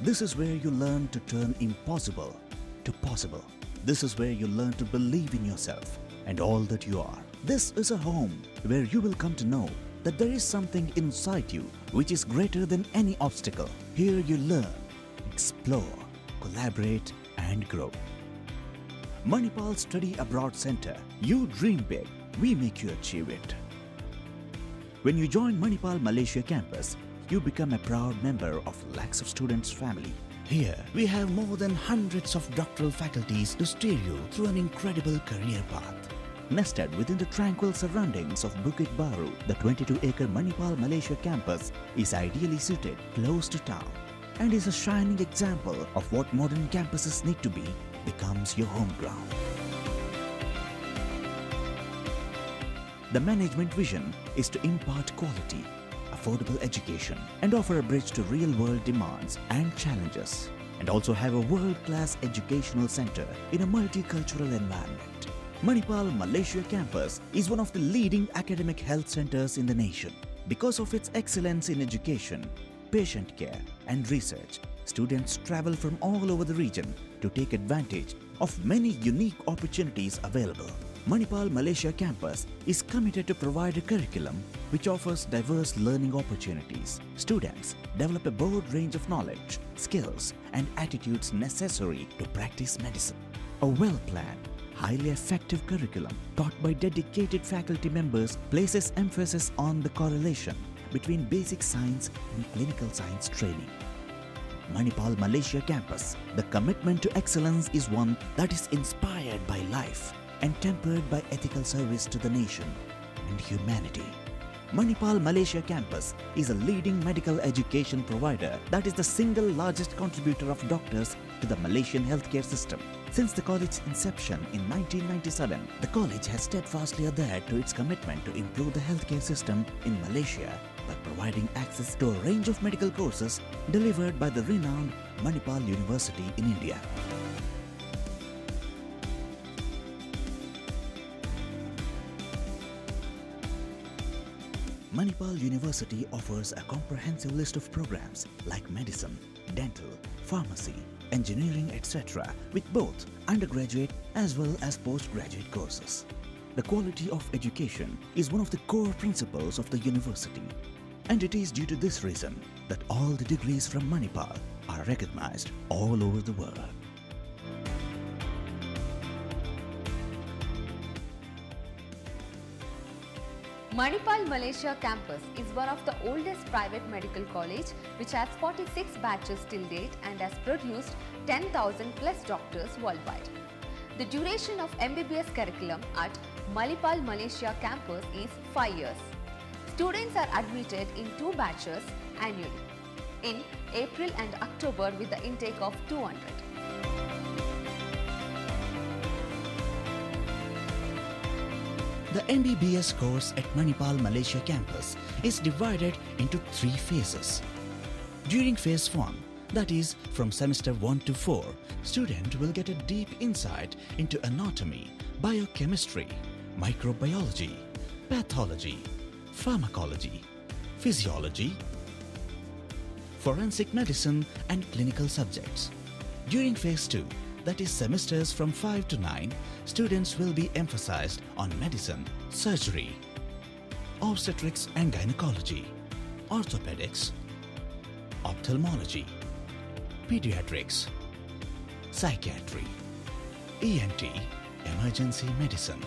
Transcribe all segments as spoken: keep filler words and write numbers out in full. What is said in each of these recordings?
This is where you learn to turn impossible to possible. This is where you learn to believe in yourself and all that you are. This is a home where you will come to know that there is something inside you which is greater than any obstacle. Here you learn, explore, collaborate and grow. Manipal Study Abroad Center. You dream big, we make you achieve it. When you join Manipal Malaysia campus, you become a proud member of lakhs of students' family. Here, we have more than hundreds of doctoral faculties to steer you through an incredible career path. Nested within the tranquil surroundings of Bukit Baru, the twenty-two acre Manipal Malaysia campus is ideally suited close to town and is a shining example of what modern campuses need to be, becomes your home ground. The management vision is to impart quality, affordable education and offer a bridge to real-world demands and challenges, and also have a world-class educational center in a multicultural environment. Manipal Malaysia campus is one of the leading academic health centers in the nation. Because of its excellence in education, patient care and research, students travel from all over the region to take advantage of many unique opportunities available. Manipal Malaysia campus is committed to provide a curriculum which offers diverse learning opportunities. Students develop a broad range of knowledge, skills and attitudes necessary to practice medicine. A well-planned, highly effective curriculum taught by dedicated faculty members places emphasis on the correlation between basic science and clinical science training. Manipal Malaysia campus, the commitment to excellence is one that is inspired by life and tempered by ethical service to the nation and humanity. Manipal Malaysia campus is a leading medical education provider that is the single largest contributor of doctors to the Malaysian healthcare system. Since the college's inception in nineteen ninety-seven, the college has steadfastly adhered to its commitment to improve the healthcare system in Malaysia by providing access to a range of medical courses delivered by the renowned Manipal University in India. Manipal University offers a comprehensive list of programs like medicine, dental, pharmacy, engineering, et cetera with both undergraduate as well as postgraduate courses. The quality of education is one of the core principles of the university, and it is due to this reason that all the degrees from Manipal are recognized all over the world. Manipal Malaysia campus is one of the oldest private medical college which has forty-six batches till date and has produced ten thousand plus doctors worldwide. The duration of M B B S curriculum at Manipal Malaysia campus is five years. Students are admitted in two batches annually, in April and October with the intake of two hundred. The M B B S course at Manipal Malaysia campus is divided into three phases. During phase one, that is from semester one to four, student will get a deep insight into anatomy, biochemistry, microbiology, pathology, pharmacology, physiology, forensic medicine and clinical subjects. During phase two, that is semesters from five to nine, students will be emphasized on medicine, surgery, obstetrics and gynecology, orthopedics, ophthalmology, pediatrics, psychiatry, E N T, emergency medicine.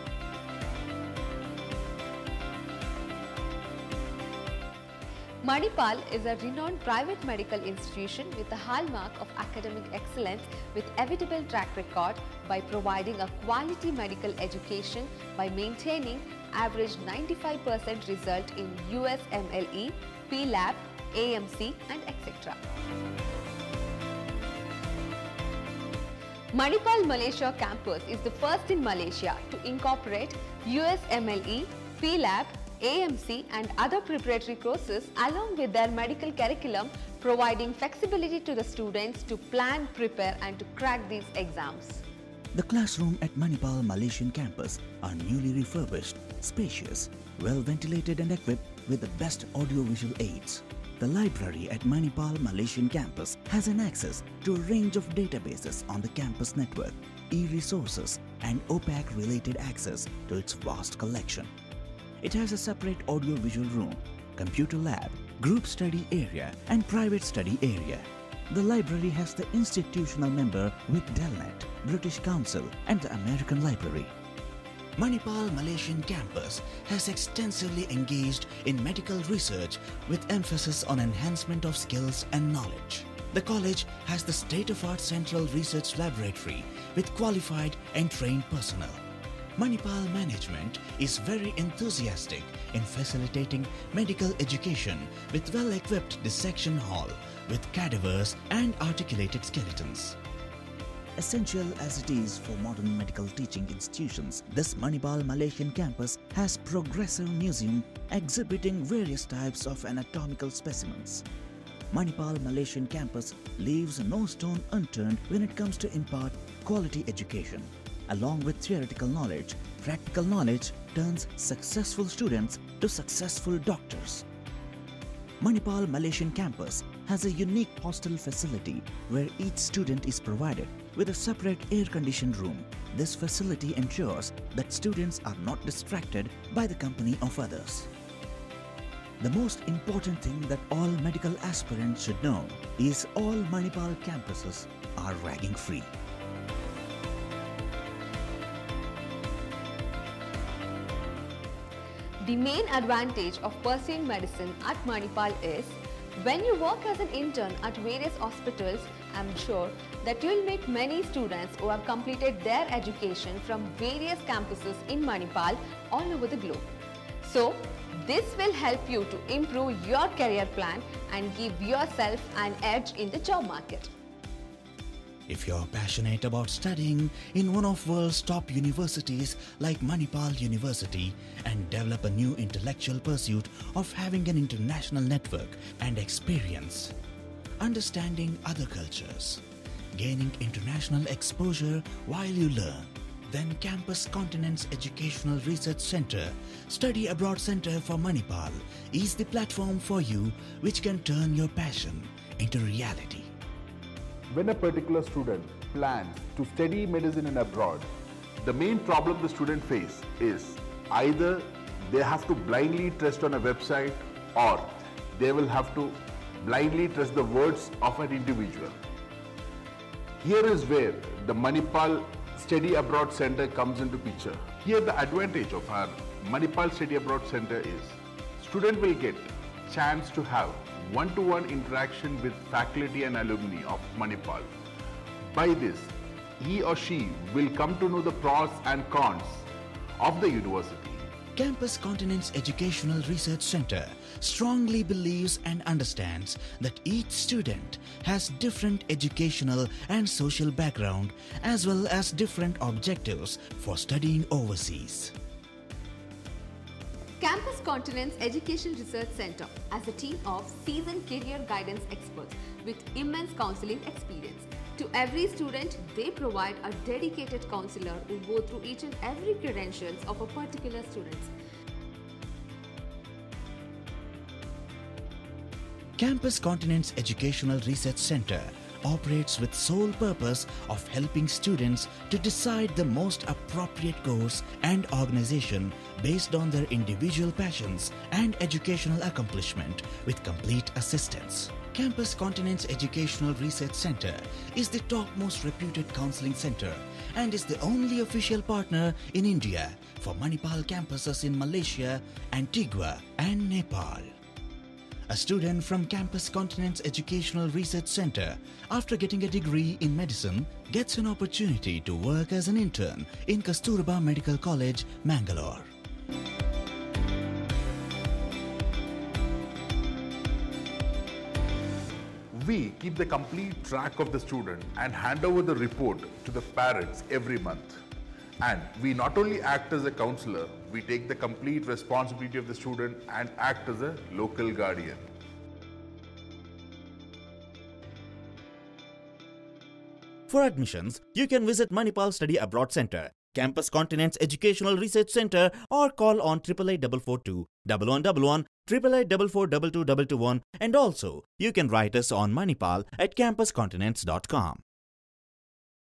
Manipal is a renowned private medical institution with a hallmark of academic excellence with evident track record by providing a quality medical education by maintaining average ninety-five percent result in U S M L E, P LAB, A M C and et cetera. Manipal Malaysia campus is the first in Malaysia to incorporate U S M L E, P LAB, A M C and other preparatory courses along with their medical curriculum, providing flexibility to the students to plan, prepare and to crack these exams. The classroom at Manipal Malaysian campus are newly refurbished, spacious, well ventilated and equipped with the best audio-visual aids. The library at Manipal Malaysian campus has an access to a range of databases on the campus network, e-resources and O P A C related access to its vast collection. It has a separate audio-visual room, computer lab, group study area and private study area. The library has the institutional member with Delnet, British Council and the American Library. Manipal Malaysian campus has extensively engaged in medical research with emphasis on enhancement of skills and knowledge. The college has the state-of-art central research laboratory with qualified and trained personnel. Manipal management is very enthusiastic in facilitating medical education with well-equipped dissection hall with cadavers and articulated skeletons. Essential as it is for modern medical teaching institutions, this Manipal Malaysian campus has progressive museum exhibiting various types of anatomical specimens. Manipal Malaysian campus leaves no stone unturned when it comes to impart quality education. Along with theoretical knowledge, practical knowledge turns successful students to successful doctors. Manipal Malaysian campus has a unique hostel facility where each student is provided with a separate air-conditioned room. This facility ensures that students are not distracted by the company of others. The most important thing that all medical aspirants should know is all Manipal campuses are ragging free. The main advantage of pursuing medicine at Manipal is when you work as an intern at various hospitals, I'm sure that you will meet many students who have completed their education from various campuses in Manipal all over the globe. So, this will help you to improve your career plan and give yourself an edge in the job market. If you're passionate about studying in one of the world's top universities like Manipal University and develop a new intellectual pursuit of having an international network and experience, understanding other cultures, gaining international exposure while you learn, then Campus Continents Educational Research Center, Study Abroad Center for Manipal is the platform for you which can turn your passion into reality. When a particular student plans to study medicine in abroad, the main problem the student face is either they have to blindly trust on a website or they will have to blindly trust the words of an individual. Here is where the Manipal Study Abroad Center comes into picture. Here the advantage of our Manipal Study Abroad Center is student will get chance to have one-to-one interaction with faculty and alumni of Manipal. By this, he or she will come to know the pros and cons of the university. Campus Continents Educational Research Center strongly believes and understands that each student has different educational and social background as well as different objectives for studying overseas. Campus Continents Education Research Center has a team of seasoned career guidance experts with immense counseling experience. To every student, they provide a dedicated counselor who go through each and every credentials of a particular student. Campus Continents Educational Research Center operates with sole purpose of helping students to decide the most appropriate course and organization based on their individual passions and educational accomplishment with complete assistance. Campus Continents Educational Research Center is the topmost reputed counseling center and is the only official partner in India for Manipal campuses in Malaysia, Antigua and Nepal. A student from Campus Continents Educational Research Center, after getting a degree in medicine, gets an opportunity to work as an intern in Kasturba Medical College, Mangalore. We keep the complete track of the student and hand over the report to the parents every month. And we not only act as a counselor, we take the complete responsibility of the student and act as a local guardian. For admissions, you can visit Manipal Study Abroad Center Campus Continents Educational Research Center, or call on triple eight four four two, one one one one, triple eight four four two two two two one, and also you can write us on Manipal at campus continents dot com.